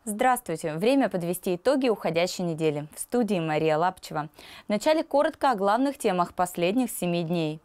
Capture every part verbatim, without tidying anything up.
Здравствуйте! Время подвести итоги уходящей недели. В студии Мария Лапчева. Вначале коротко о главных темах последних семи дней.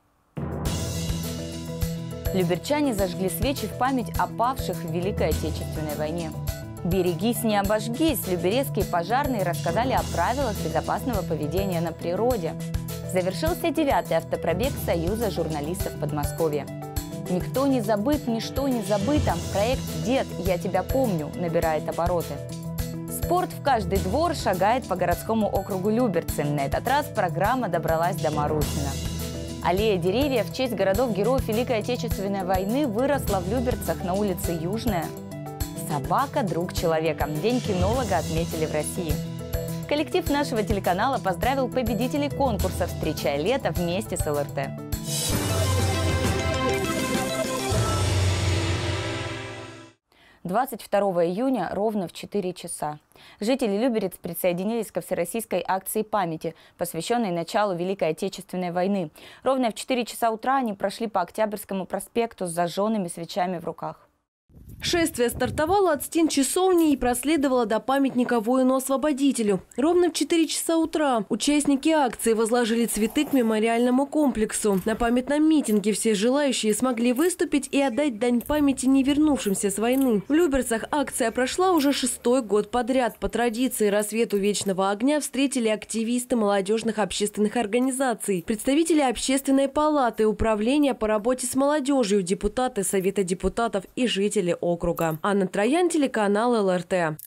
Люберчане зажгли свечи в память о павших в Великой Отечественной войне. «Берегись, не обожгись!» Люберецкие пожарные рассказали о правилах безопасного поведения на природе. Завершился девятый автопробег Союза журналистов Подмосковья. «Никто не забыт, ничто не забыто». Проект «Дед, я тебя помню» набирает обороты. Спорт в каждый двор шагает по городскому округу Люберцы. На этот раз программа добралась до Марусина. Аллея деревьев в честь городов-героев Великой Отечественной войны выросла в Люберцах на улице Южная. Собака – друг человека. День кинолога отметили в России. Коллектив нашего телеканала поздравил победителей конкурса «Встречай лето» вместе с эл эр тэ. двадцать второго июня ровно в четыре часа. Жители Люберец присоединились ко всероссийской акции памяти, посвященной началу Великой Отечественной войны. Ровно в четыре часа утра они прошли по Октябрьскому проспекту с зажженными свечами в руках. Шествие стартовало от стен часовни и проследовало до памятника воину-освободителю. Ровно в четыре часа утра участники акции возложили цветы к мемориальному комплексу. На памятном митинге все желающие смогли выступить и отдать дань памяти не вернувшимся с войны. В Люберцах акция прошла уже шестой год подряд. По традиции рассвету вечного огня встретили активисты молодежных общественных организаций, представители общественной палаты, управления по работе с молодежью, депутаты Совета депутатов и жители округа. Анна Троян, телеканал эл эр тэ.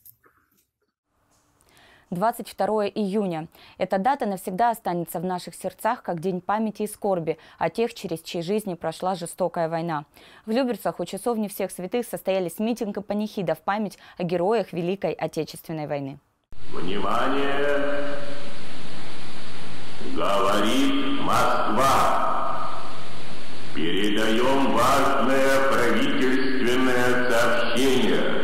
двадцать второго июня. Эта дата навсегда останется в наших сердцах как день памяти и скорби о тех, через чьи жизни прошла жестокая война. В Люберцах у часовни всех святых состоялись митинг и панихида в память о героях Великой Отечественной войны. Внимание! Говорит Москва. Передаем важное правительственное сообщение.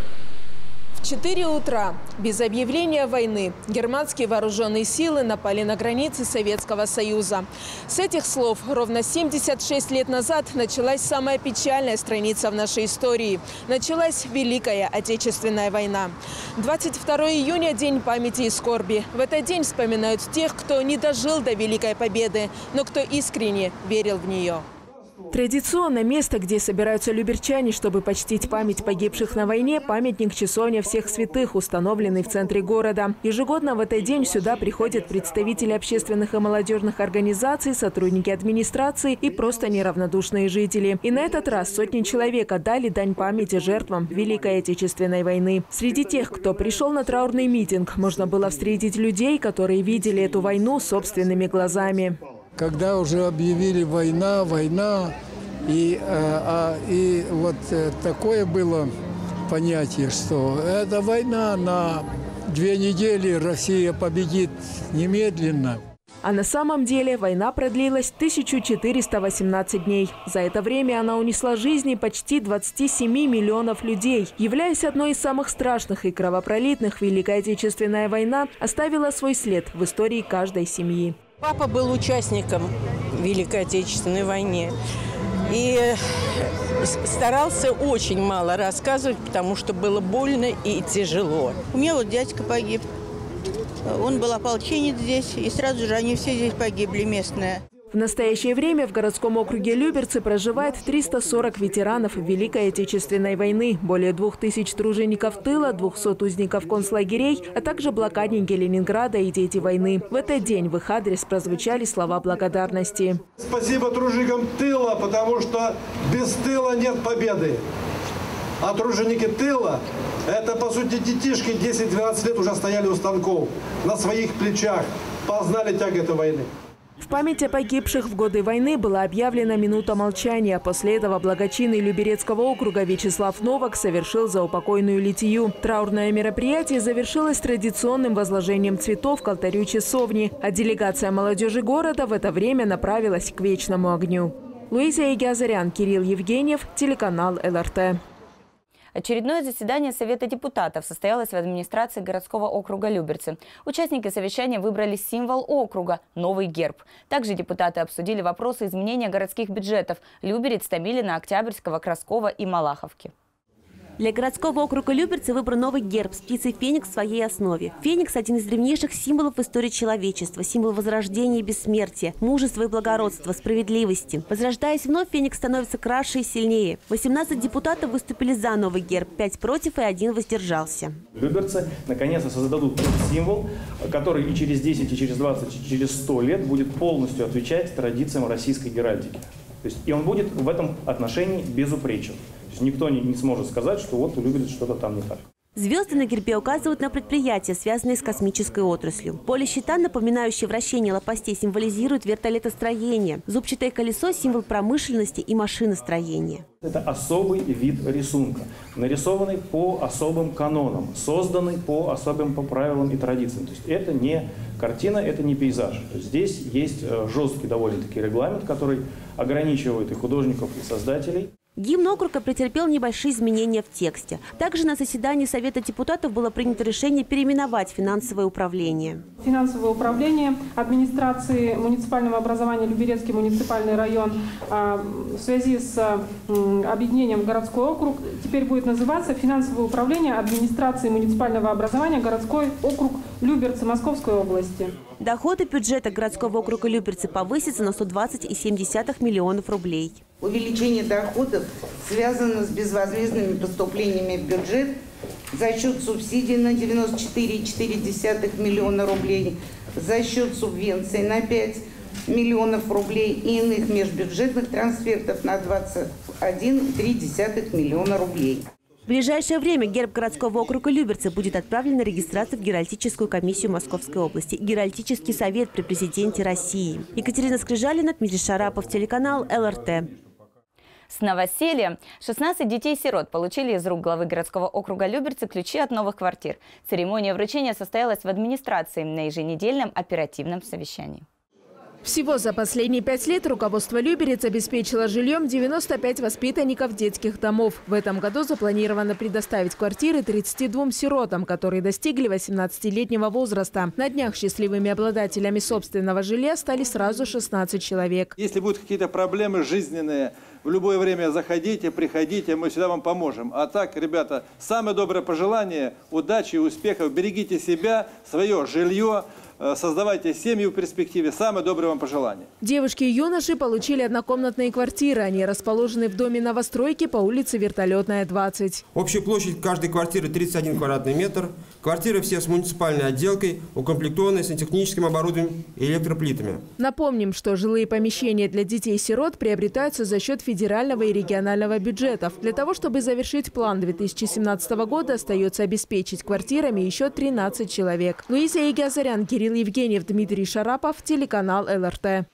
В четыре утра, без объявления войны, германские вооруженные силы напали на границы Советского Союза. С этих слов ровно семьдесят шесть лет назад началась самая печальная страница в нашей истории. Началась Великая Отечественная война. двадцать второго июня – День памяти и скорби. В этот день вспоминают тех, кто не дожил до Великой Победы, но кто искренне верил в нее. Традиционно место, где собираются люберчане, чтобы почтить память погибших на войне, памятник часовня всех святых, установленный в центре города. Ежегодно в этот день сюда приходят представители общественных и молодежных организаций, сотрудники администрации и просто неравнодушные жители. И на этот раз сотни человек отдали дань памяти жертвам Великой Отечественной войны. Среди тех, кто пришел на траурный митинг, можно было встретить людей, которые видели эту войну собственными глазами. Когда уже объявили война, война, и, а, и вот такое было понятие, что это война на две недели, Россия победит немедленно. А на самом деле война продлилась тысячу четыреста восемнадцать дней. За это время она унесла жизни почти двадцати семи миллионов людей. Являясь одной из самых страшных и кровопролитных, Великая Отечественная война оставила свой след в истории каждой семьи. Папа был участником Великой Отечественной войны и старался очень мало рассказывать, потому что было больно и тяжело. У меня вот дядька погиб. Он был ополченец здесь, и сразу же они все здесь погибли, местные. В настоящее время в городском округе Люберцы проживает триста сорок ветеранов Великой Отечественной войны, более двух тысяч тружеников тыла, двухсот узников концлагерей, а также блокадники Ленинграда и дети войны. В этот день в их адрес прозвучали слова благодарности. Спасибо труженикам тыла, потому что без тыла нет победы. А труженики тыла – это, по сути, детишки, десять-двенадцать лет уже стояли у станков, на своих плечах, познали тягу этой войны. В память о погибших в годы войны была объявлена минута молчания. После этого благочинный Люберецкого округа Вячеслав Новак совершил заупокойную литию. Траурное мероприятие завершилось традиционным возложением цветов к алтарю часовни, а делегация молодежи города в это время направилась к вечному огню. Луиза Игиазарян, Кирилл Евгеньев, телеканал эл эр тэ. Очередное заседание Совета депутатов состоялось в администрации городского округа Люберцы. Участники совещания выбрали символ округа – новый герб. Также депутаты обсудили вопросы изменения городских бюджетов Люберец, Томилина, Октябрьского, Краскова и Малаховки. Для городского округа Люберцы выбран новый герб с птицей Феникс в своей основе. Феникс – один из древнейших символов в истории человечества, символ возрождения и бессмертия, мужества и благородства, справедливости. Возрождаясь вновь, Феникс становится краше и сильнее. восемнадцать депутатов выступили за новый герб, пять против и один воздержался. Люберцы наконец-то создадут тот символ, который и через десять, и через двадцать, и через сто лет будет полностью отвечать традициям российской геральдики. То есть, и он будет в этом отношении безупречен. Никто не, не сможет сказать, что вот у Люберец что-то там не так. Звезды на гербе указывают на предприятия, связанные с космической отраслью. Поле щита, напоминающее вращение лопастей, символизирует вертолетостроение. Зубчатое колесо – символ промышленности и машиностроения. Это особый вид рисунка, нарисованный по особым канонам, созданный по особым по правилам и традициям. То есть это не картина, это не пейзаж. То есть здесь есть жесткий довольно-таки регламент, который ограничивает и художников, и создателей. Гимн округа претерпел небольшие изменения в тексте. Также на заседании Совета депутатов было принято решение переименовать финансовое управление. Финансовое управление администрации муниципального образования Люберецкий муниципальный район в связи с объединением в городской округ теперь будет называться финансовое управление администрации муниципального образования городской округ Люберцы Московской области. Доходы бюджета городского округа Люберцы повысятся на сто двадцать целых семь десятых миллионов рублей. Увеличение доходов связано с безвозмездными поступлениями в бюджет за счет субсидий на девяносто четыре целых четыре десятых миллиона рублей, за счет субвенций на пять миллионов рублей и иных межбюджетных трансфертов на двадцать один целых три десятых миллиона рублей. В ближайшее время герб городского округа Люберцы будет отправлен на регистрацию в Геральдическую комиссию Московской области и Геральдический совет при президенте России. Екатерина Скрижалина, Дмитрий Шарапов, телеканал эл эр тэ. С новоселья шестнадцать детей-сирот получили из рук главы городского округа Люберцы ключи от новых квартир. Церемония вручения состоялась в администрации на еженедельном оперативном совещании. Всего за последние пять лет руководство Люберец обеспечило жильем девяносто пять воспитанников детских домов. В этом году запланировано предоставить квартиры тридцати двум сиротам, которые достигли восемнадцатилетнего возраста. На днях счастливыми обладателями собственного жилья стали сразу шестнадцать человек. Если будут какие-то проблемы жизненные, в любое время заходите, приходите, мы всегда вам поможем. А так, ребята, самое доброе пожелание, удачи и успехов. Берегите себя, свое жилье. Создавайте семью в перспективе. Самое доброе вам пожелание. Девушки и юноши получили однокомнатные квартиры. Они расположены в доме новостройки по улице Вертолетная, двадцать. Общая площадь каждой квартиры тридцать один квадратный метр. Квартиры все с муниципальной отделкой, укомплектованные сантехническим оборудованием и электроплитами. Напомним, что жилые помещения для детей-сирот приобретаются за счет федерального и регионального бюджетов. Для того, чтобы завершить план две тысячи семнадцатого года, остается обеспечить квартирами еще тринадцать человек. Луиза Игазарян, Кирилл Евгеньев, Дмитрий Шарапов, телеканал эл эр тэ.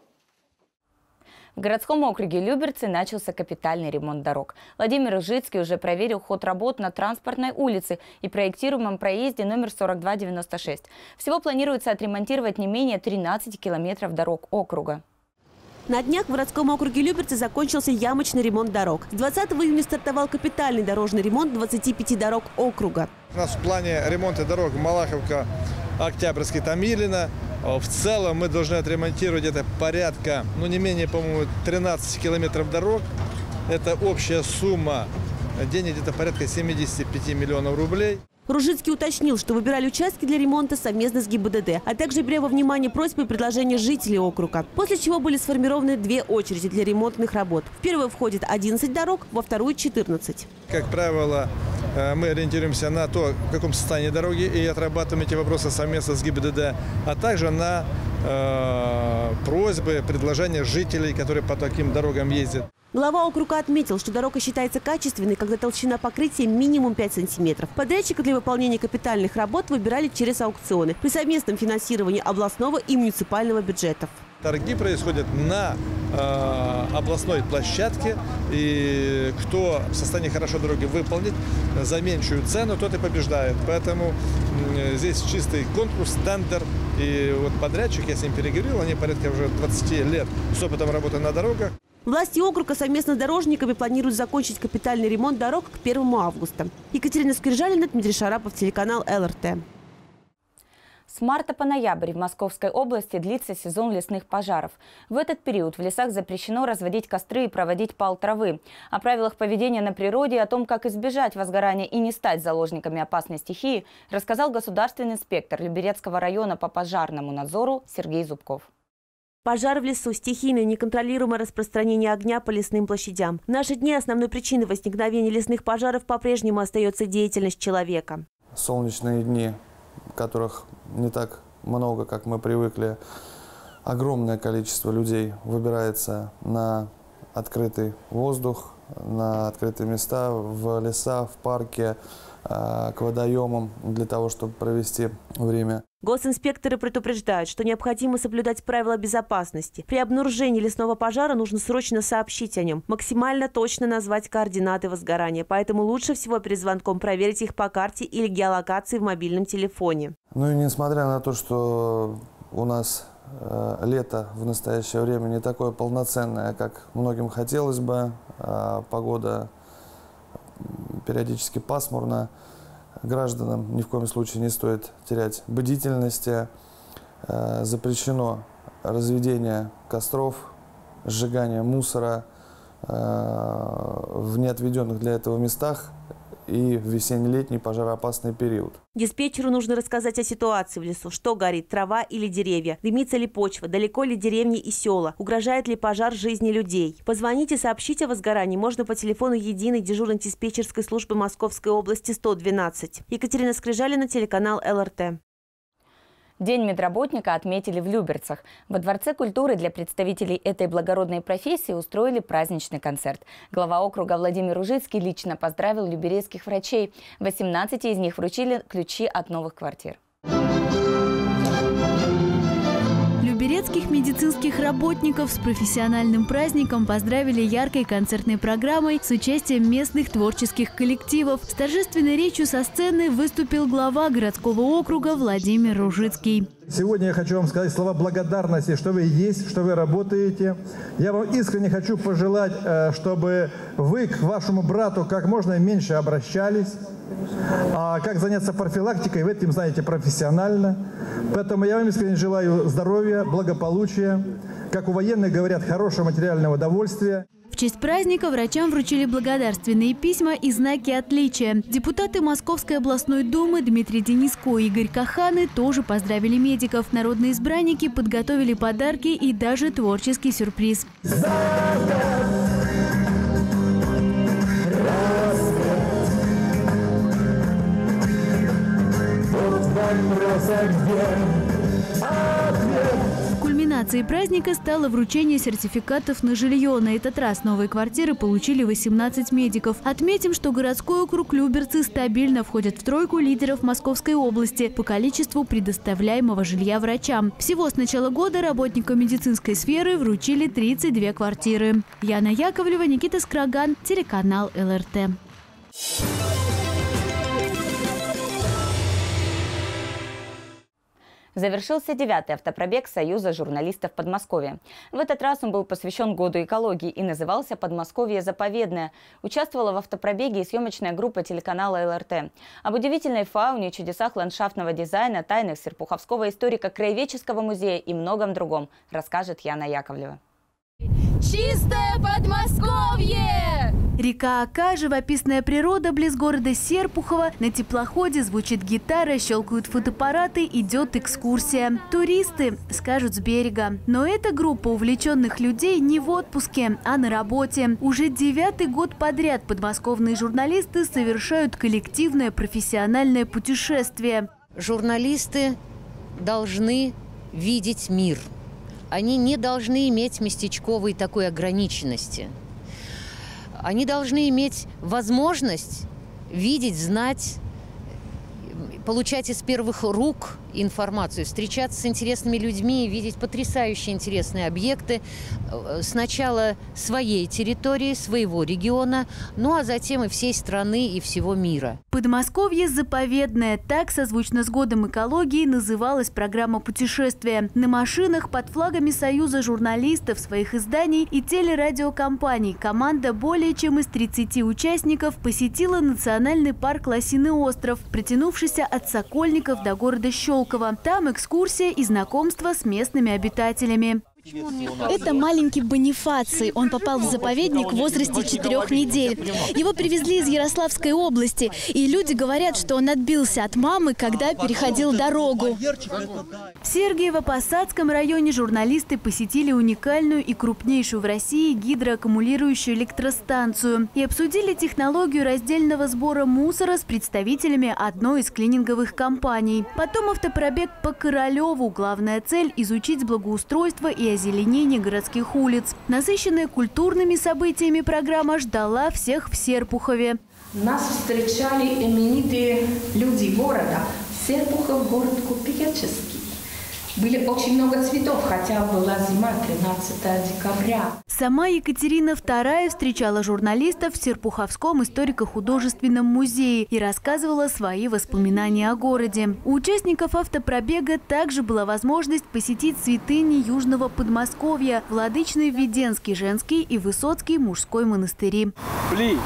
В городском округе Люберцы начался капитальный ремонт дорог. Владимир Ижицкий уже проверил ход работ на Транспортной улице и проектируемом проезде номер сорок два девяносто шесть. Всего планируется отремонтировать не менее тринадцати километров дорог округа. На днях в городском округе Люберцы закончился ямочный ремонт дорог. С двадцатого июня стартовал капитальный дорожный ремонт двадцати пяти дорог округа. У нас в плане ремонта дорог Малаховка, Октябрьский, Томилино. В целом мы должны отремонтировать где-то порядка, ну не менее, по-моему, тринадцати километров дорог. Это общая сумма денег где-то порядка семидесяти пяти миллионов рублей. Ружицкий уточнил, что выбирали участки для ремонта совместно с гэ и бэ дэ дэ, а также беря во внимание просьбы и предложения жителей округа. После чего были сформированы две очереди для ремонтных работ. В первую входит одиннадцать дорог, во вторую – четырнадцать. Как правило, мы ориентируемся на то, в каком состоянии дороги, и отрабатываем эти вопросы совместно с гэ и бэ дэ дэ, а также на э, просьбы, предложения жителей, которые по таким дорогам ездят. Глава округа отметил, что дорога считается качественной, когда толщина покрытия минимум пять сантиметров. Подрядчика для выполнения капитальных работ выбирали через аукционы при совместном финансировании областного и муниципального бюджетов. Торги происходят на э, областной площадке, и кто в состоянии хорошо дороги выполнить за меньшую цену, тот и побеждает. Поэтому э, здесь чистый конкурс, тендер. И вот подрядчик, я с ним переговорил, они порядка уже двадцати лет с опытом работы на дорогах. Власти округа совместно с дорожниками планируют закончить капитальный ремонт дорог к первому августа. Екатерина Скрижалина, Дмитрий Шарапов, телеканал эл эр тэ. С марта по ноябрь в Московской области длится сезон лесных пожаров. В этот период в лесах запрещено разводить костры и проводить пал травы. О правилах поведения на природе и о том, как избежать возгорания и не стать заложниками опасной стихии, рассказал государственный инспектор Люберецкого района по пожарному надзору Сергей Зубков. Пожар в лесу – стихийное неконтролируемое распространение огня по лесным площадям. В наши дни основной причиной возникновения лесных пожаров по-прежнему остается деятельность человека. Солнечные дни, которых не так много, как мы привыкли, огромное количество людей выбирается на открытый воздух, на открытые места, в леса, в парке, к водоемам для того, чтобы провести время. Госинспекторы предупреждают, что необходимо соблюдать правила безопасности. При обнаружении лесного пожара нужно срочно сообщить о нем, максимально точно назвать координаты возгорания. Поэтому лучше всего перед звонком проверить их по карте или геолокации в мобильном телефоне. Ну и несмотря на то, что у нас э, лето в настоящее время не такое полноценное, как многим хотелось бы, э, погода периодически пасмурно, гражданам ни в коем случае не стоит терять бдительности. Э, запрещено разведение костров, сжигание мусора э, в неотведенных для этого местах и в весенне-летний пожароопасный период. Диспетчеру нужно рассказать о ситуации в лесу. Что горит, трава или деревья? Дымится ли почва? Далеко ли деревни и села? Угрожает ли пожар жизни людей? Позвонить и сообщить о возгорании можно по телефону единой дежурной диспетчерской службы Московской области сто двенадцать. Екатерина Скрижалина, телеканал эл эр тэ. День медработника отметили в Люберцах. Во Дворце культуры для представителей этой благородной профессии устроили праздничный концерт. Глава округа Владимир Ужицкий лично поздравил люберецких врачей. восемнадцати из них вручили ключи от новых квартир. Люберецких медицинских работников с профессиональным праздником поздравили яркой концертной программой с участием местных творческих коллективов. С торжественной речью со сцены выступил глава городского округа Владимир Ужицкий. Сегодня я хочу вам сказать слова благодарности, что вы есть, что вы работаете. Я вам искренне хочу пожелать, чтобы вы к вашему брату как можно меньше обращались. А как заняться профилактикой, вы этим знаете профессионально. Поэтому я вам искренне желаю здоровья, благополучия. Как у военных говорят, хорошего материального довольствия. В честь праздника врачам вручили благодарственные письма и знаки отличия. Депутаты Московской областной думы Дмитрий Дениско и Игорь Каханы тоже поздравили медиков. Народные избранники подготовили подарки и даже творческий сюрприз. Кульминацией праздника стало вручение сертификатов на жилье. На этот раз новые квартиры получили восемнадцать медиков. Отметим, что городской округ Люберцы стабильно входит в тройку лидеров Московской области по количеству предоставляемого жилья врачам. Всего с начала года работникам медицинской сферы вручили тридцать две квартиры. Яна Яковлева, Никита Скраган, телеканал эл эр тэ. Завершился девятый автопробег Союза журналистов Подмосковья. В этот раз он был посвящен году экологии и назывался «Подмосковье заповедное». Участвовала в автопробеге и съемочная группа телеканала эл эр тэ. Об удивительной фауне, чудесах ландшафтного дизайна, тайнах Серпуховского историко-краеведческого музея и многом другом расскажет Яна Яковлева. Чистое Подмосковье! Река Ока, живописная природа близ города Серпухова. На теплоходе звучит гитара, щелкают фотоаппараты, идет экскурсия. Туристы скажут с берега. Но эта группа увлеченных людей не в отпуске, а на работе. Уже девятый год подряд подмосковные журналисты совершают коллективное профессиональное путешествие. Журналисты должны видеть мир. Они не должны иметь местечковой такой ограниченности. Они должны иметь возможность видеть, знать, получать из первых рук информацию, встречаться с интересными людьми, видеть потрясающе интересные объекты сначала своей территории, своего региона, ну а затем и всей страны и всего мира. Подмосковье заповедное. Так, созвучно с годом экологии, называлась программа путешествия. На машинах под флагами Союза журналистов, своих изданий и телерадиокомпаний команда более чем из тридцати участников посетила национальный парк Лосиный остров, протянувшийся от Сокольников до города Щелково. Сколково. Там экскурсия и знакомство с местными обитателями. Это маленький Бонифаций. Он попал в заповедник в возрасте четырех недель. Его привезли из Ярославской области. И люди говорят, что он отбился от мамы, когда переходил дорогу. В Сергиево-Посадском районе журналисты посетили уникальную и крупнейшую в России гидроаккумулирующую электростанцию и обсудили технологию раздельного сбора мусора с представителями одной из клининговых компаний. Потом автопробег по Королеву. Главная цель – изучить благоустройство и озеленение городских улиц. Насыщенная культурными событиями программа ждала всех в Серпухове. Нас встречали именитые люди города. Серпухов – город купеческий. Были очень много цветов, хотя была зима, тринадцатого декабря. Сама Екатерина вторая встречала журналистов в Серпуховском историко-художественном музее и рассказывала свои воспоминания о городе. У участников автопробега также была возможность посетить святыни Южного Подмосковья, Владычный Введенский женский и Высоцкий мужской монастыри. Пли!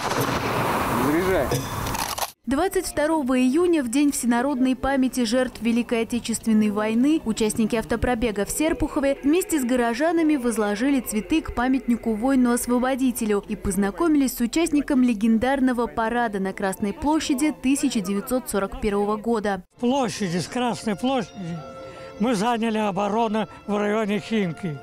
Заряжай! двадцать второго июня, в день всенародной памяти жертв Великой Отечественной войны, участники автопробега в Серпухове вместе с горожанами возложили цветы к памятнику воину-освободителю и познакомились с участником легендарного парада на Красной площади тысяча девятьсот сорок первого года. Площади, с Красной площади мы заняли оборону в районе Химки.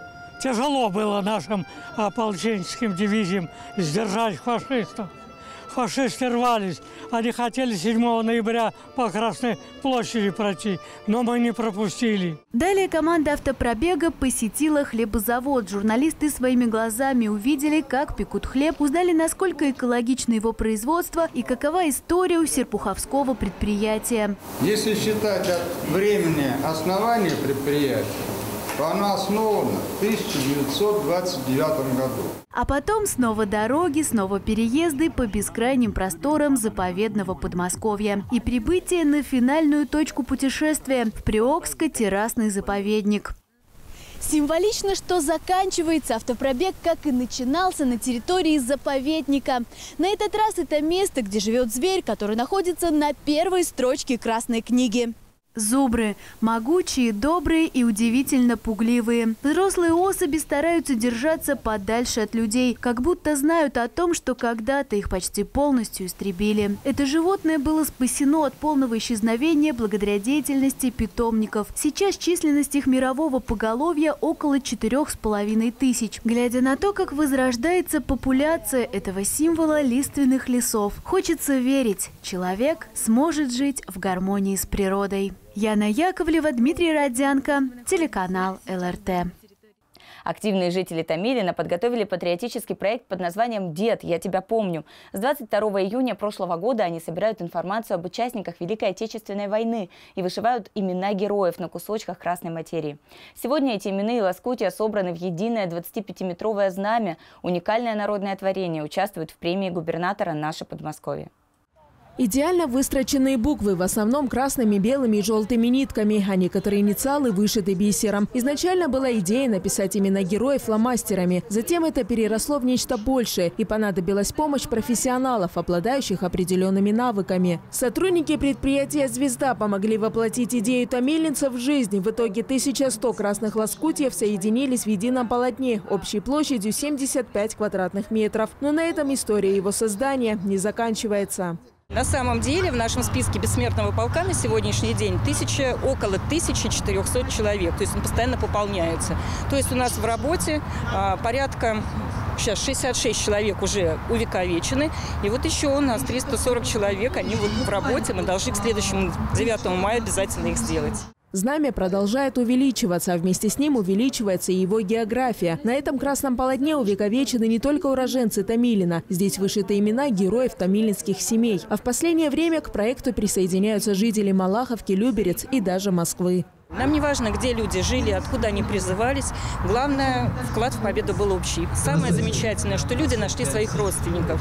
Тяжело было нашим ополченческим дивизиям сдержать фашистов. Фашисты рвались. Они хотели седьмого ноября по Красной площади пройти, но мы не пропустили. Далее команда автопробега посетила хлебозавод. Журналисты своими глазами увидели, как пекут хлеб, узнали, насколько экологично его производство и какова история у серпуховского предприятия. Если считать от времени основания предприятия, то оно основано в тысяча девятьсот двадцать девятом году. А потом снова дороги, снова переезды по бескрайним просторам заповедного Подмосковья и прибытие на финальную точку путешествия в Приокско-террасный заповедник. Символично, что заканчивается автопробег, как и начинался, на территории заповедника. На этот раз это место, где живет зверь, который находится на первой строчке Красной книги. Зубры – могучие, добрые и удивительно пугливые. Взрослые особи стараются держаться подальше от людей, как будто знают о том, что когда-то их почти полностью истребили. Это животное было спасено от полного исчезновения благодаря деятельности питомников. Сейчас численность их мирового поголовья около четырех с половиной тысяч. Глядя на то, как возрождается популяция этого символа лиственных лесов, хочется верить, человек сможет жить в гармонии с природой. Яна Яковлева, Дмитрий Родзянко, телеканал эл эр тэ. Активные жители Томилина подготовили патриотический проект под названием «Дед, я тебя помню». С двадцать второго июня прошлого года они собирают информацию об участниках Великой Отечественной войны и вышивают имена героев на кусочках красной материи. Сегодня эти имена и лоскутия собраны в единое двадцатипятиметровое знамя. Уникальное народное творение участвует в премии губернатора «Наше Подмосковье». Идеально выстроченные буквы, в основном красными, белыми и желтыми нитками, а некоторые инициалы вышиты бисером. Изначально была идея написать имена героев фломастерами. Затем это переросло в нечто большее, и понадобилась помощь профессионалов, обладающих определенными навыками. Сотрудники предприятия «Звезда» помогли воплотить идею томилинцев в жизнь. В итоге тысяча сто красных лоскутьев соединились в едином полотне, общей площадью семьдесят пять квадратных метров. Но на этом история его создания не заканчивается. На самом деле в нашем списке бессмертного полка на сегодняшний день тысяча, около тысячи четырёхсот человек. То есть он постоянно пополняется. То есть у нас в работе а, порядка сейчас шестьдесят шесть человек уже увековечены. И вот еще у нас триста сорок человек, они вот в работе. Мы должны к следующему девятому мая обязательно их сделать. Знамя продолжает увеличиваться, а вместе с ним увеличивается и его география. На этом красном полотне увековечены не только уроженцы Томилина. Здесь вышиты имена героев томилинских семей. А в последнее время к проекту присоединяются жители Малаховки, Люберец и даже Москвы. Нам не важно, где люди жили, откуда они призывались. Главное, вклад в победу был общий. Самое замечательное, что люди нашли своих родственников.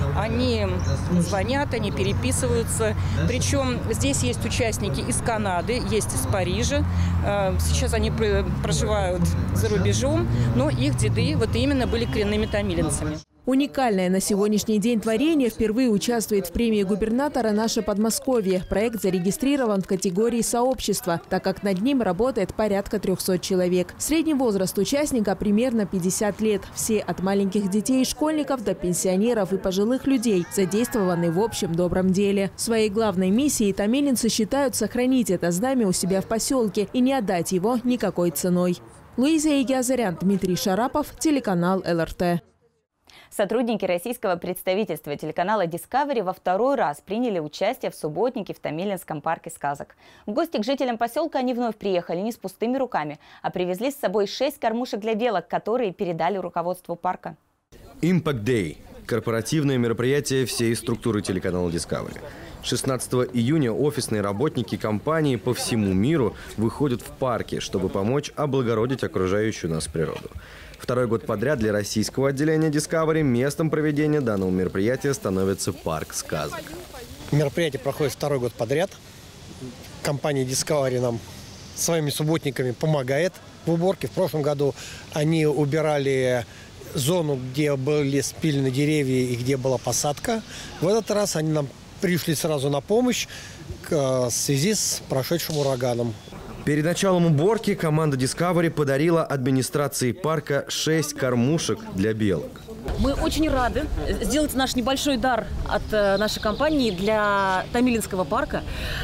Они звонят, они переписываются. Причем здесь есть участники из Канады, есть из Парижа. Сейчас они проживают за рубежом, но их деды вот именно были коренными томилинцами. Уникальное на сегодняшний день творение впервые участвует в премии губернатора «Наше Подмосковье». Проект зарегистрирован в категории сообщества, так как над ним работает порядка трёхсот человек. Средний возраст участника примерно пятьдесят лет. Все от маленьких детей и школьников до пенсионеров и пожилых людей задействованы в общем добром деле. Своей главной миссией томилинцы считают сохранить это знамя у себя в поселке и не отдать его никакой ценой. Луиза Егиазарян, Дмитрий Шарапов, телеканал эл эр тэ. Сотрудники российского представительства телеканала Discovery во второй раз приняли участие в субботнике в Томилинском парке сказок. В гости к жителям поселка они вновь приехали не с пустыми руками, а привезли с собой шесть кормушек для белок, которые передали руководству парка. Impact Day – корпоративное мероприятие всей структуры телеканала Discovery. шестнадцатого июня офисные работники компании по всему миру выходят в парки, чтобы помочь облагородить окружающую нас природу. Второй год подряд для российского отделения Discovery местом проведения данного мероприятия становится парк сказок. Мероприятие проходит второй год подряд. Компания Discovery нам своими субботниками помогает в уборке. В прошлом году они убирали зону, где были спилены деревья и где была посадка. В этот раз они нам пришли сразу на помощь в связи с прошедшим ураганом. Перед началом уборки команда Discovery подарила администрации парка шесть кормушек для белок. Мы очень рады сделать наш небольшой дар от нашей компании для Томилинского парка,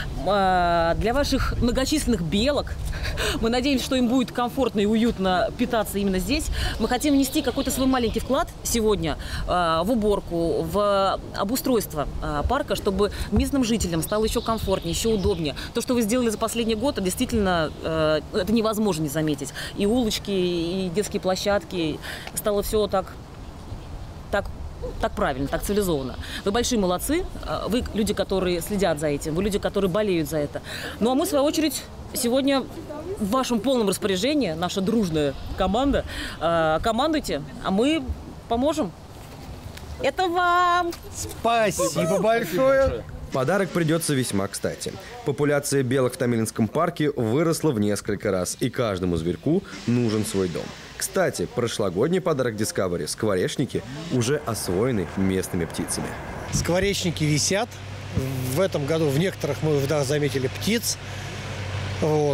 для ваших многочисленных белок. Мы надеемся, что им будет комфортно и уютно питаться именно здесь. Мы хотим внести какой-то свой маленький вклад сегодня в уборку, в обустройство парка, чтобы местным жителям стало еще комфортнее, еще удобнее. То, что вы сделали за последний год, это действительно это невозможно не заметить. И улочки, и детские площадки. Стало все так... Так, так правильно, так цивилизованно. Вы большие молодцы, вы люди, которые следят за этим, вы люди, которые болеют за это. Ну а мы, в свою очередь, сегодня в вашем полном распоряжении, наша дружная команда, командуйте, а мы поможем. Это вам! Спасибо большое! Подарок придется весьма кстати. Популяция белок в Томилинском парке выросла в несколько раз, и каждому зверьку нужен свой дом. Кстати, прошлогодний подарок Discovery – скворечники уже освоены местными птицами. Скворечники висят. В этом году в некоторых мы да, заметили птиц. Вот.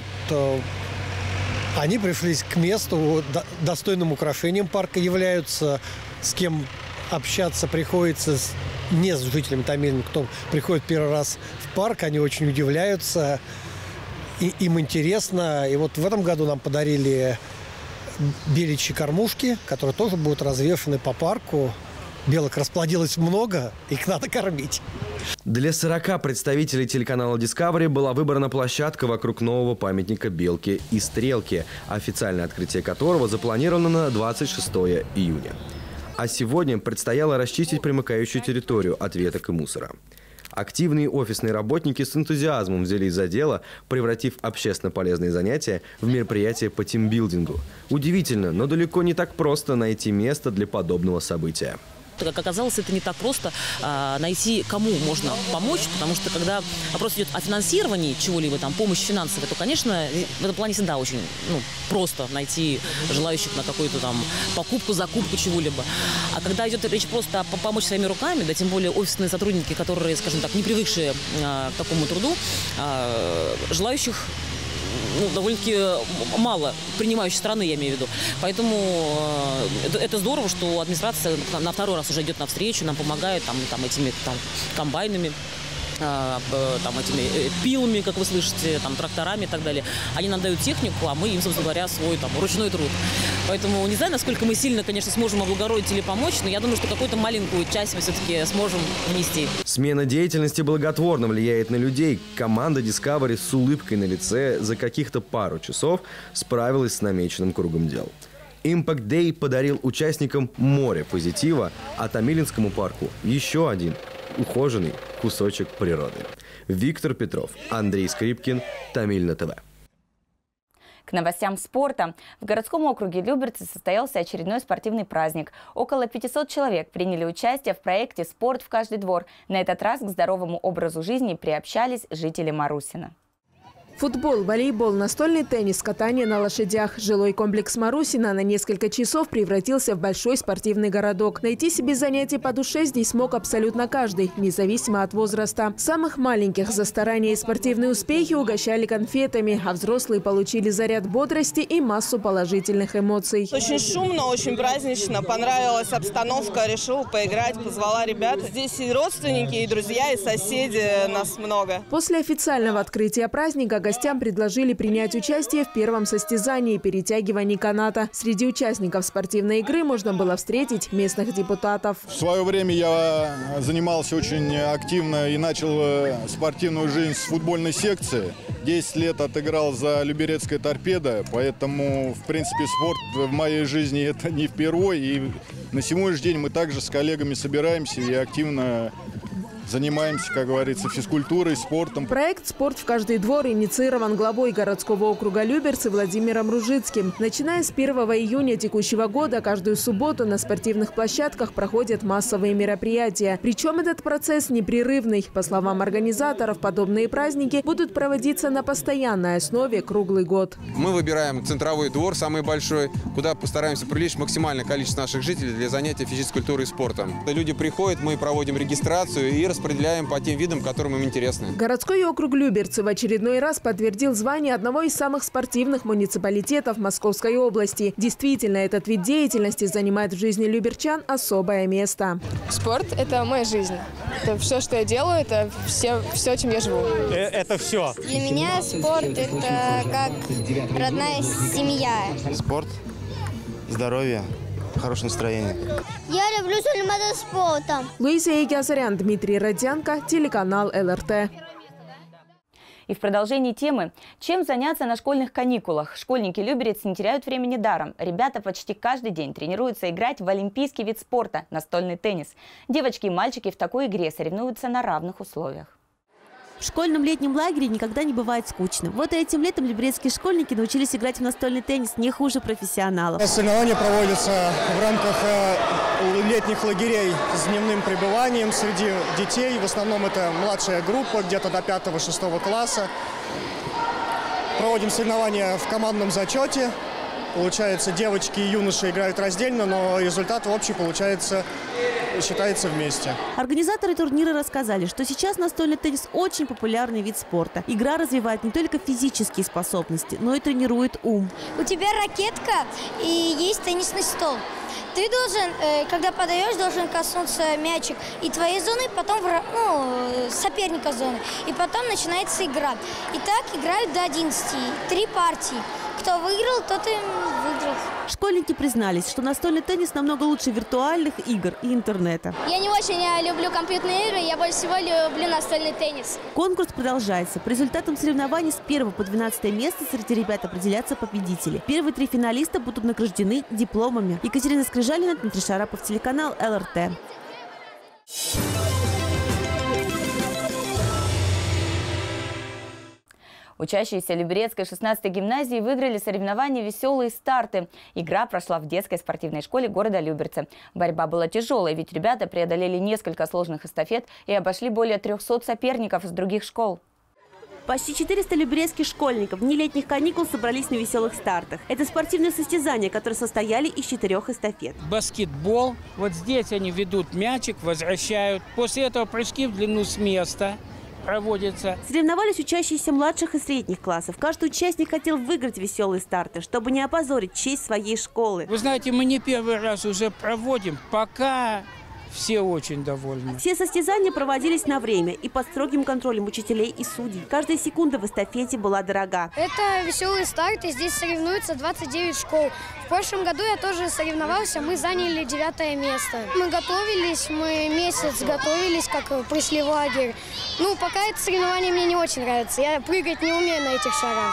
Они пришлись к месту, достойным украшением парка являются. С кем общаться приходится не с жителями Томилина, кто приходит первый раз в парк, они очень удивляются. И, им интересно. И вот в этом году нам подарили беличьи кормушки, которые тоже будут развешаны по парку. Белок расплодилось много, их надо кормить. Для сорока представителей телеканала Discovery была выбрана площадка вокруг нового памятника белке и стрелке, официальное открытие которого запланировано на двадцать шестое июня. А сегодня предстояло расчистить примыкающую территорию от веток и мусора. Активные офисные работники с энтузиазмом взялись за дело, превратив общественно полезные занятия в мероприятие по тимбилдингу. Удивительно, но далеко не так просто найти место для подобного события. Как оказалось, это не так просто а, найти, кому можно помочь, потому что когда вопрос идет о финансировании чего-либо, там, помощь финансовая, то, конечно, в этом плане всегда очень ну, просто найти желающих на какую-то там покупку, закупку чего-либо. А когда идет речь просто о помочь своими руками, да, тем более офисные сотрудники, которые, скажем так, не привыкшие а, к такому труду, а, желающих ну, довольно-таки мало принимающей страны, я имею в виду. Поэтому э, это, это здорово, что администрация на второй раз уже идет навстречу, нам помогает там, там, этими там, комбайнами, э, там, этими э, пилами, как вы слышите, там, тракторами и так далее. Они нам дают технику, а мы им, собственно говоря, свой там, ручной труд. Поэтому не знаю, насколько мы сильно, конечно, сможем облагородить или помочь, но я думаю, что какую-то маленькую часть мы все-таки сможем внести. Смена деятельности благотворно влияет на людей. Команда Discovery с улыбкой на лице за каких-то пару часов справилась с намеченным кругом дел. Impact Day подарил участникам море позитива, а Томилинскому парку еще один ухоженный кусочек природы. Виктор Петров, Андрей Скрипкин, Томилино ТВ. К новостям спорта. В городском округе Люберцы состоялся очередной спортивный праздник. Около пятисот человек приняли участие в проекте «Спорт в каждый двор». На этот раз к здоровому образу жизни приобщались жители Марусина. Футбол, волейбол, настольный теннис, катание на лошадях. Жилой комплекс Марусина на несколько часов превратился в большой спортивный городок. Найти себе занятие по душе здесь смог абсолютно каждый, независимо от возраста. Самых маленьких за старания и спортивные успехи угощали конфетами, а взрослые получили заряд бодрости и массу положительных эмоций. Очень шумно, очень празднично, понравилась обстановка, решила поиграть, позвала ребят. Здесь и родственники, и друзья, и соседи, нас много. После официального открытия праздника гостям предложили принять участие в первом состязании перетягивании каната. Среди участников спортивной игры можно было встретить местных депутатов. В свое время я занимался очень активно и начал спортивную жизнь с футбольной секции. десять лет отыграл за Люберецкое торпедо, поэтому, в принципе, спорт в моей жизни это не впервой. И на сегодняшний день мы также с коллегами собираемся и активно занимаемся, как говорится, физкультурой, спортом. Проект «Спорт в каждый двор» инициирован главой городского округа Люберцы Владимиром Ружицким. Начиная с первого июня текущего года, каждую субботу на спортивных площадках проходят массовые мероприятия. Причем этот процесс непрерывный. По словам организаторов, подобные праздники будут проводиться на постоянной основе круглый год. Мы выбираем центровой двор, самый большой, куда постараемся привлечь максимальное количество наших жителей для занятия физической культурой и спортом. Люди приходят, мы проводим регистрацию и распределяем по тем видам, которым им интересны. Городской округ Люберцы в очередной раз подтвердил звание одного из самых спортивных муниципалитетов Московской области. Действительно, этот вид деятельности занимает в жизни люберчан особое место. Спорт – это моя жизнь. Это все, что я делаю, это все, все, чем я живу. Это все. Для меня спорт – это как родная семья. Спорт, здоровье, хорошее настроение. Я люблю заниматься спортом. Луиза Егязарян, Дмитрий Родянко, телеканал эл эр тэ. И в продолжении темы. Чем заняться на школьных каникулах? Школьники люберцы не теряют времени даром. Ребята почти каждый день тренируются играть в олимпийский вид спорта – настольный теннис. Девочки и мальчики в такой игре соревнуются на равных условиях. В школьном летнем лагере никогда не бывает скучно. Вот и этим летом люберецкие школьники научились играть в настольный теннис не хуже профессионалов. Соревнования проводятся в рамках летних лагерей с дневным пребыванием среди детей. В основном это младшая группа, где-то до пятого-шестого класса. Проводим соревнования в командном зачете. Получается, девочки и юноши играют раздельно, но результат общий получается, считается вместе. Организаторы турнира рассказали, что сейчас настольный теннис очень популярный вид спорта. Игра развивает не только физические способности, но и тренирует ум. У тебя ракетка и есть теннисный стол. Ты должен, когда подаешь, должен коснуться мячик и твоей зоны, потом ну, соперника зоны. И потом начинается игра. И так играют до одиннадцати. Три партии. Кто выиграл, тот и выиграл. Школьники признались, что настольный теннис намного лучше виртуальных игр и интернета. Я не очень люблю компьютерные игры, я больше всего люблю настольный теннис. Конкурс продолжается. По результатам соревнований с первого по двенадцатое место среди ребят определятся победители. Первые три финалиста будут награждены дипломами. Екатерина Скрижалина, Дмитрий Шарапов, телеканал эл эр тэ. Учащиеся Люберецкой шестнадцатой гимназии выиграли соревнования «Веселые старты». Игра прошла в детской спортивной школе города Люберцы. Борьба была тяжелой, ведь ребята преодолели несколько сложных эстафет и обошли более трёхсот соперников из других школ. Почти четыреста люберецких школьников в дни летних каникул собрались на «Веселых стартах». Это спортивные состязания, которые состояли из четырех эстафет. Баскетбол. Вот здесь они ведут мячик, возвращают. После этого прыжки в длину с места проводятся. Соревновались учащиеся младших и средних классов. Каждый участник хотел выиграть «Веселые старты», чтобы не опозорить честь своей школы. Вы знаете, мы не первый раз уже проводим, пока все очень довольны. Все состязания проводились на время и под строгим контролем учителей и судей. Каждая секунда в эстафете была дорога. Это «Веселые старты». Здесь соревнуются двадцать девять школ. В прошлом году я тоже соревновался, мы заняли девятое место. Мы готовились, мы месяц готовились, как пришли в лагерь. Ну, пока это соревнование мне не очень нравится. Я прыгать не умею на этих шарах.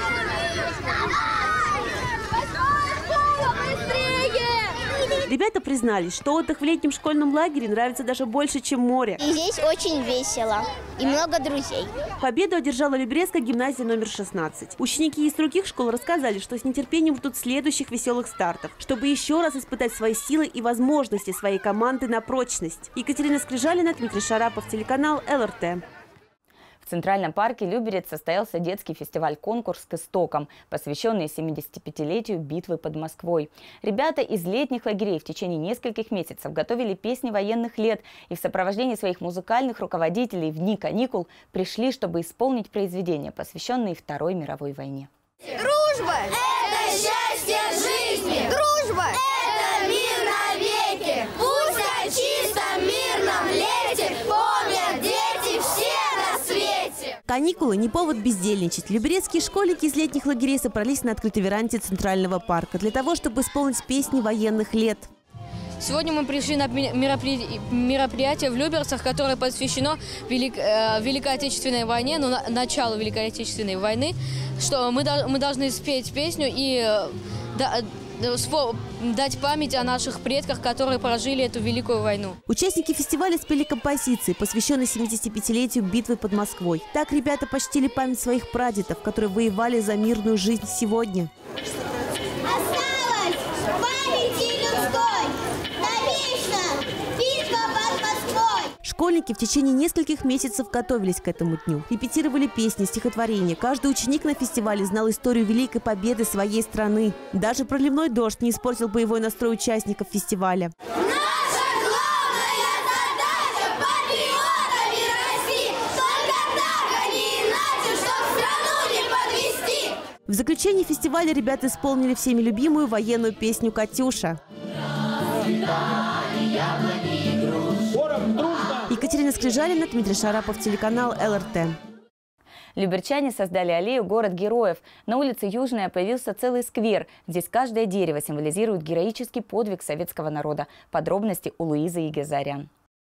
Ребята признались, что отдых в летнем школьном лагере нравится даже больше, чем море. И здесь очень весело. И много друзей. Победу одержала Люберецкая гимназия номер шестнадцать. Ученики из других школ рассказали, что с нетерпением ждут следующих «Веселых стартов», чтобы еще раз испытать свои силы и возможности своей команды на прочность. Екатерина Скрижалина, Дмитрий Шарапов, телеканал эл эр тэ. Центральном парке Люберец состоялся детский фестиваль-конкурс «К истокам», посвященный семидесятипятилетию битвы под Москвой. Ребята из летних лагерей в течение нескольких месяцев готовили песни военных лет и в сопровождении своих музыкальных руководителей в дни каникул пришли, чтобы исполнить произведения, посвященные Второй мировой войне. Дружба – это счастье жизни! Дружба – это мир навеки! Пусть о чистом мирном лете помнят дети все на свете! Каникулы – не повод бездельничать. Люберецкие школьники из летних лагерей собрались на открытой веранде Центрального парка для того, чтобы исполнить песни военных лет. Сегодня мы пришли на мероприятие в Люберцах, которое посвящено Велик... Великой Отечественной войне, ну, началу Великой Отечественной войны, что мы, мы должны спеть песню и дать память о наших предках, которые прожили эту Великую войну. Участники фестиваля спели композиции, посвященные семидесятипятилетию битвы под Москвой. Так ребята почтили память своих прадедов, которые воевали за мирную жизнь сегодня. Осталось памяти людской навечно битва под Москвой. Школьники в течение нескольких месяцев готовились к этому дню. Репетировали песни, стихотворения. Каждый ученик на фестивале знал историю Великой Победы своей страны. Даже проливной дождь не испортил боевой настрой участников фестиваля. В заключение фестиваля ребята исполнили всеми любимую военную песню «Катюша». Екатерина Скрижалина, Дмитрий Шарапов, телеканал эл эр тэ. Люберчане создали аллею «Город героев». На улице Южная появился целый сквер. Здесь каждое дерево символизирует героический подвиг советского народа. Подробности у Луизы Игазарян.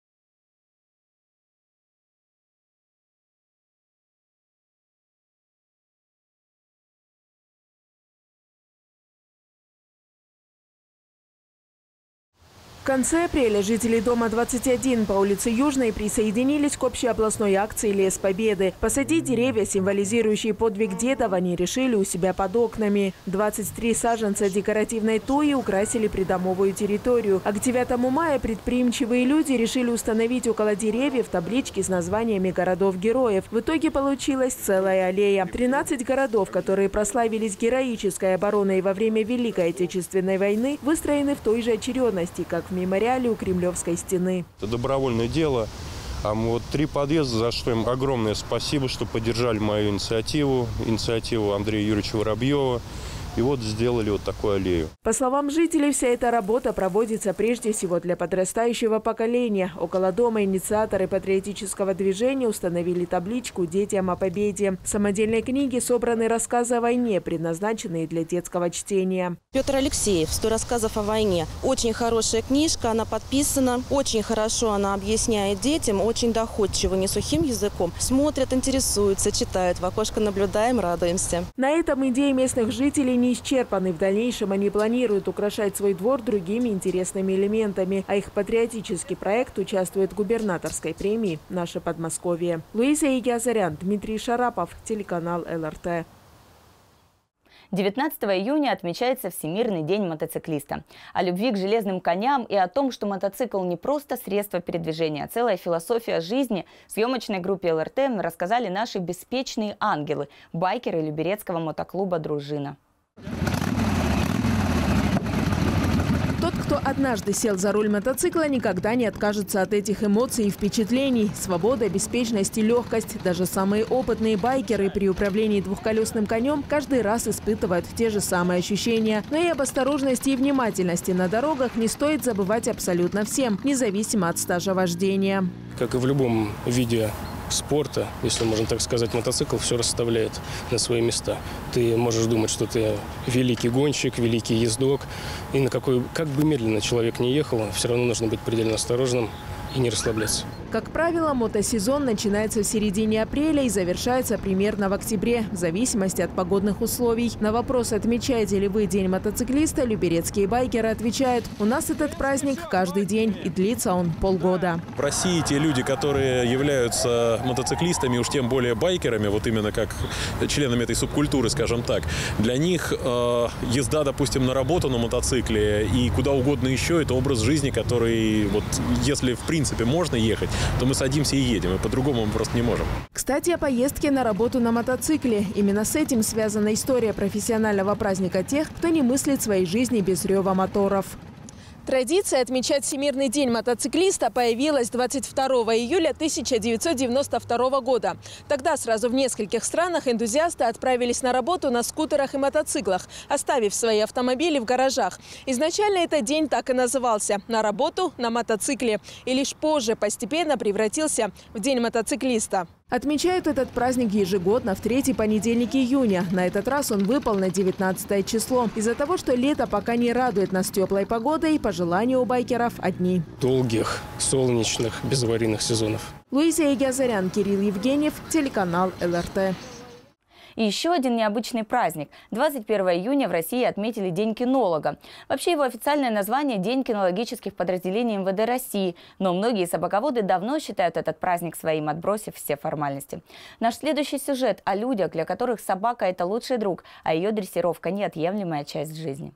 В конце апреля жители дома двадцать один по улице Южной присоединились к общеобластной акции «Лес Победы». Посадить деревья, символизирующие подвиг дедов, они решили у себя под окнами. двадцать три саженца декоративной туи украсили придомовую территорию. А к девятому мая предприимчивые люди решили установить около деревьев таблички с названиями городов-героев. В итоге получилась целая аллея. тринадцать городов, которые прославились героической обороной во время Великой Отечественной войны, выстроены в той же очередности, как в мемориале у Кремлевской стены. Это добровольное дело. А вот три подъезда, за что им огромное спасибо, что поддержали мою инициативу, инициативу Андрея Юрьевича Воробьева. И вот сделали вот такую аллею. По словам жителей, вся эта работа проводится прежде всего для подрастающего поколения. Около дома инициаторы патриотического движения установили табличку «Детям о победе». В самодельной книге собраны рассказы о войне, предназначенные для детского чтения. Петр Алексеев, «сто рассказов о войне». Очень хорошая книжка, она подписана. Очень хорошо она объясняет детям, очень доходчиво, не сухим языком. Смотрят, интересуются, читают. В окошко наблюдаем, радуемся. На этом идеи местных жителей не исчерпаны. В дальнейшем они планируют украшать свой двор другими интересными элементами. А их патриотический проект участвует в губернаторской премии «Наше Подмосковье». Луиза Игазарян, Дмитрий Шарапов, телеканал эл эр тэ. девятнадцатого июня отмечается Всемирный день мотоциклиста. О любви к железным коням и о том, что мотоцикл не просто средство передвижения, а целая философия жизни, съемочной группе эл эр тэ рассказали наши беспечные ангелы – байкеры люберецкого мотоклуба «Дружина». Тот, кто однажды сел за руль мотоцикла, никогда не откажется от этих эмоций и впечатлений. Свобода, беспечность и легкость. Даже самые опытные байкеры при управлении двухколесным конем каждый раз испытывают те же самые ощущения. Но и об осторожности и внимательности на дорогах не стоит забывать абсолютно всем, независимо от стажа вождения. Как и в любом виде спорта, если можно так сказать, мотоцикл все расставляет на свои места. Ты можешь думать, что ты великий гонщик, великий ездок, и на какой, как бы медленно человек не ехал, все равно нужно быть предельно осторожным и не расслабляться. Как правило, мотосезон начинается в середине апреля и завершается примерно в октябре, в зависимости от погодных условий. На вопрос, отмечаете ли вы День мотоциклиста, люберецкие байкеры отвечают: у нас этот праздник каждый день, и длится он полгода. В России те люди, которые являются мотоциклистами, уж тем более байкерами, вот именно как членами этой субкультуры, скажем так, для них э, езда, допустим, на работу на мотоцикле и куда угодно еще, это образ жизни, который, вот, если в принципе можно ехать, то мы садимся и едем, и по-другому мы просто не можем. Кстати, о поездке на работу на мотоцикле. Именно с этим связана история профессионального праздника тех, кто не мыслит своей жизни без рева моторов. Традиция отмечать Всемирный день мотоциклиста появилась двадцать второго июля тысяча девятьсот девяносто второго года. Тогда сразу в нескольких странах энтузиасты отправились на работу на скутерах и мотоциклах, оставив свои автомобили в гаражах. Изначально этот день так и назывался – «На работу на мотоцикле». И лишь позже постепенно превратился в День мотоциклиста. Отмечают этот праздник ежегодно в третий понедельник июня. На этот раз он выпал на девятнадцатое число. Из-за того, что лето пока не радует нас теплой погодой, пожелания у байкеров одни. Долгих, солнечных, безаварийных сезонов. Луиза Егязарян, Кирилл Евгеньев, телеканал эл эр тэ. И еще один необычный праздник. двадцать первого июня в России отметили День кинолога. Вообще его официальное название – День кинологических подразделений эм вэ дэ России. Но многие собаководы давно считают этот праздник своим, отбросив все формальности. Наш следующий сюжет о людях, для которых собака – это лучший друг, а ее дрессировка – неотъемлемая часть жизни.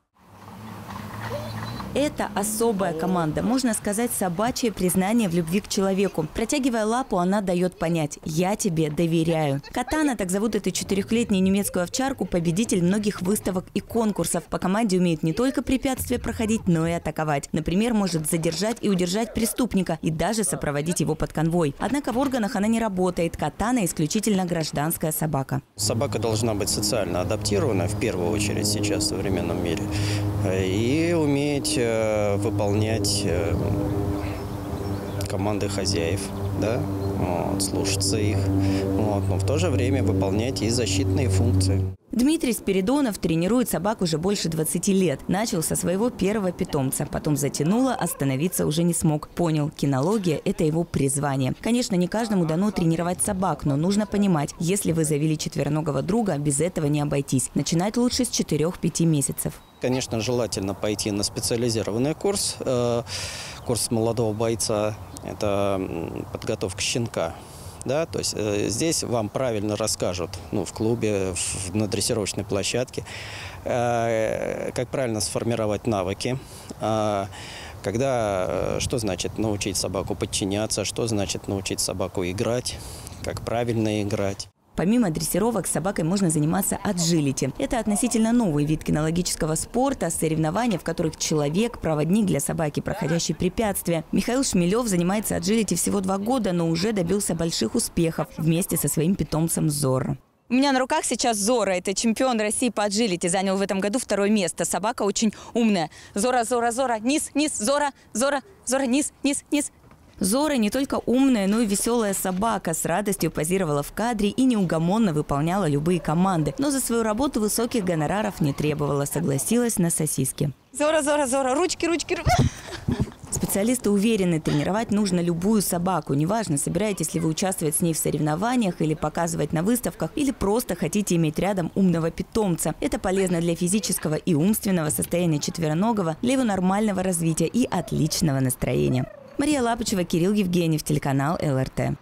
Это особая команда, можно сказать, собачье признание в любви к человеку. Протягивая лапу, она дает понять: «Я тебе доверяю». Катана, так зовут эту четырехлетнюю немецкую овчарку, победитель многих выставок и конкурсов. По команде умеет не только препятствия проходить, но и атаковать. Например, может задержать и удержать преступника и даже сопроводить его под конвой. Однако в органах она не работает. Катана исключительно гражданская собака. Собака должна быть социально адаптирована, в первую очередь сейчас в современном мире, и уметь выполнять команды хозяев, да, вот, слушаться их, вот, но в то же время выполнять и защитные функции. Дмитрий Спиридонов тренирует собак уже больше двадцати лет. Начал со своего первого питомца. Потом затянуло, остановиться уже не смог. Понял, кинология – это его призвание. Конечно, не каждому дано тренировать собак, но нужно понимать, если вы завели четвероногого друга, без этого не обойтись. Начинать лучше с четырёх-пяти месяцев. Конечно, желательно пойти на специализированный курс. Курс молодого бойца – это подготовка щенка. Да, то есть э, здесь вам правильно расскажут, ну, в клубе, в, на дрессировочной площадке, э, как правильно сформировать навыки, э, когда, э, что значит научить собаку подчиняться, что значит научить собаку играть, как правильно играть. Помимо дрессировок, с собакой можно заниматься аджилити. Это относительно новый вид кинологического спорта, соревнования, в которых человек – проводник для собаки, проходящий препятствия. Михаил Шмелев занимается аджилити всего два года, но уже добился больших успехов вместе со своим питомцем Зорро. У меня на руках сейчас Зорро. Это чемпион России по аджилити. Занял в этом году второе место. Собака очень умная. Зорро, Зорро, Зорро, низ, низ, Зорро, Зорро, Зорро, низ, низ, низ. Зорро не только умная, но и веселая собака. С радостью позировала в кадре и неугомонно выполняла любые команды. Но за свою работу высоких гонораров не требовала, согласилась на сосиски. Зорро, Зорро, Зорро, ручки, ручки. Специалисты уверены, тренировать нужно любую собаку. Неважно, собираетесь ли вы участвовать с ней в соревнованиях или показывать на выставках, или просто хотите иметь рядом умного питомца. Это полезно для физического и умственного состояния четвероногого, для его нормального развития и отличного настроения. Мария Лапычева, Кирилл Евгеньев, телеканал эл эр тэ.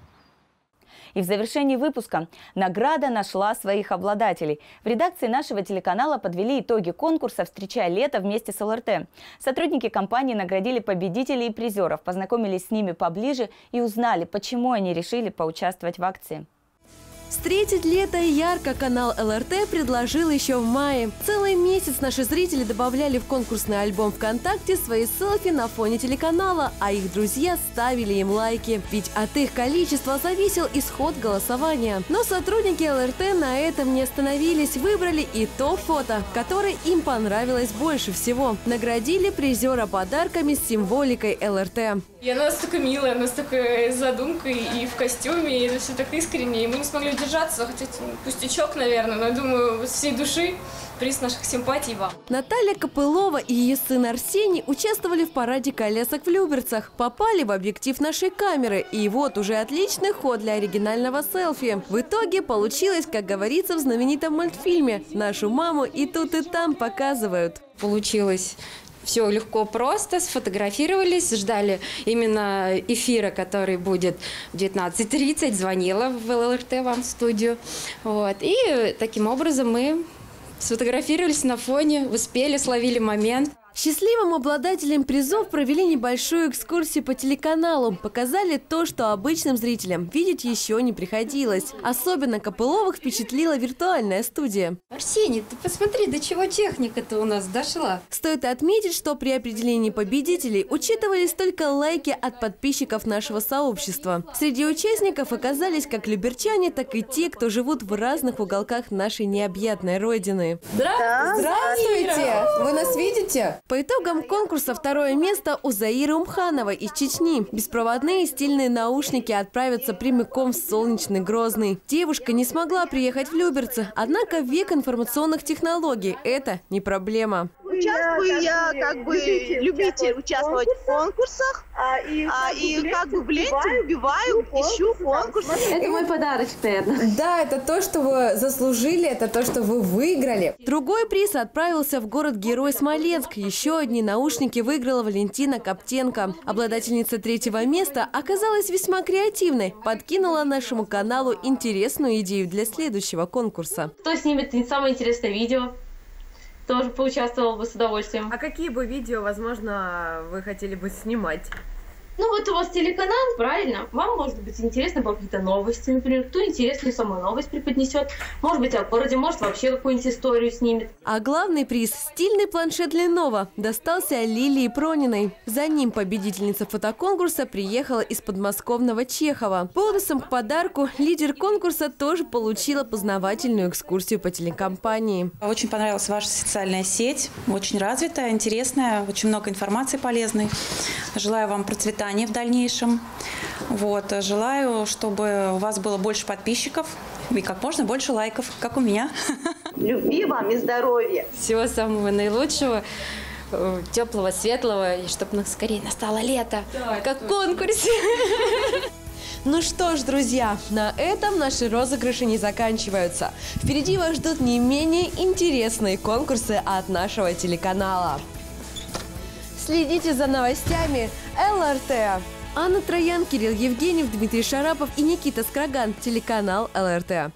И в завершении выпуска награда нашла своих обладателей. В редакции нашего телеканала подвели итоги конкурса «Встречай лето» вместе с эл эр тэ. Сотрудники компании наградили победителей и призеров, познакомились с ними поближе и узнали, почему они решили поучаствовать в акции. Встретить лето ярко канал эл эр тэ предложил еще в мае. Целый месяц наши зрители добавляли в конкурсный альбом ВКонтакте свои селфи на фоне телеканала, а их друзья ставили им лайки. Ведь от их количества зависел исход голосования. Но сотрудники эл эр тэ на этом не остановились, выбрали и то фото, которое им понравилось больше всего. Наградили призера подарками с символикой эл эр тэ. И она настолько милая, настолько с задумкой и в костюме, и это все так искренне. И мы не смогли удержаться, хотя пустячок, наверное, но я думаю, с всей души приз наших симпатий вам. Наталья Копылова и ее сын Арсений участвовали в параде колясок в Люберцах. Попали в объектив нашей камеры. И вот уже отличный ход для оригинального селфи. В итоге получилось, как говорится в знаменитом мультфильме. Нашу маму и тут, и там показывают. Получилось все легко, просто, сфотографировались, ждали именно эфира, который будет в девятнадцать тридцать, звонила в эл эр тэ вам в студию. Вот. И таким образом мы сфотографировались на фоне, успели, словили момент. Счастливым обладателям призов провели небольшую экскурсию по телеканалу. Показали то, что обычным зрителям видеть еще не приходилось. Особенно Копыловых впечатлила виртуальная студия. Арсений, ты посмотри, до чего техника-то у нас дошла. Стоит отметить, что при определении победителей учитывались только лайки от подписчиков нашего сообщества. Среди участников оказались как люберчане, так и те, кто живут в разных уголках нашей необъятной родины. Здравствуйте! Здравствуйте! Вы нас видите? По итогам конкурса второе место у Заиры Умхановой из Чечни. Беспроводные стильные наушники отправятся прямиком в солнечный Грозный. Девушка не смогла приехать в Люберцы, однако век информационных технологий – это не проблема. Участвую я, как бы, любитель участвовать в конкурсах, а, и, а, и как бы в ленте вбиваю, ищу конкурсы. Это мой подарочек, наверное. Да, это то, что вы заслужили, это то, что вы выиграли. Другой приз отправился в город-герой Смоленск. Еще одни наушники выиграла Валентина Коптенко. Обладательница третьего места оказалась весьма креативной, подкинула нашему каналу интересную идею для следующего конкурса. Кто снимет самое интересное видео? Тоже поучаствовал бы с удовольствием. А какие бы видео, возможно, вы хотели бы снимать? Ну вот у вас телеканал, правильно? Вам, может быть, интересны какие-то новости, например. Кто интересную саму новость преподнесет. Может быть, о городе, может, вообще какую-нибудь историю снимет. А главный приз – стильный планшет Lenovo достался Лилии Прониной. За ним победительница фотоконкурса приехала из подмосковного Чехова. Бонусом к подарку лидер конкурса тоже получила познавательную экскурсию по телекомпании. Очень понравилась ваша социальная сеть. Очень развитая, интересная, очень много информации полезной. Желаю вам процветания в дальнейшем. Вот. Желаю, чтобы у вас было больше подписчиков и как можно больше лайков, как у меня. Любви вам и здоровья. Всего самого наилучшего, теплого, светлого, и чтобы скорее настало лето, да, как в конкурсе. Ну что ж, друзья, на этом наши розыгрыши не заканчиваются. Впереди вас ждут не менее интересные конкурсы от нашего телеканала. Следите за новостями эл эр тэ. Анна Троян, Кирилл Евгеньев, Дмитрий Шарапов и Никита Скраган. Телеканал эл эр тэ.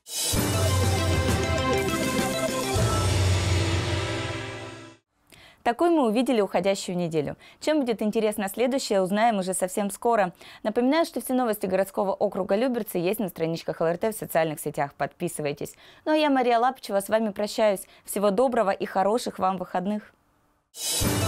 Такой мы увидели уходящую неделю. Чем будет интересно следующее, узнаем уже совсем скоро. Напоминаю, что все новости городского округа Люберцы есть на страничках эл эр тэ в социальных сетях. Подписывайтесь. Ну а я, Мария Лапчева, с вами прощаюсь. Всего доброго и хороших вам выходных.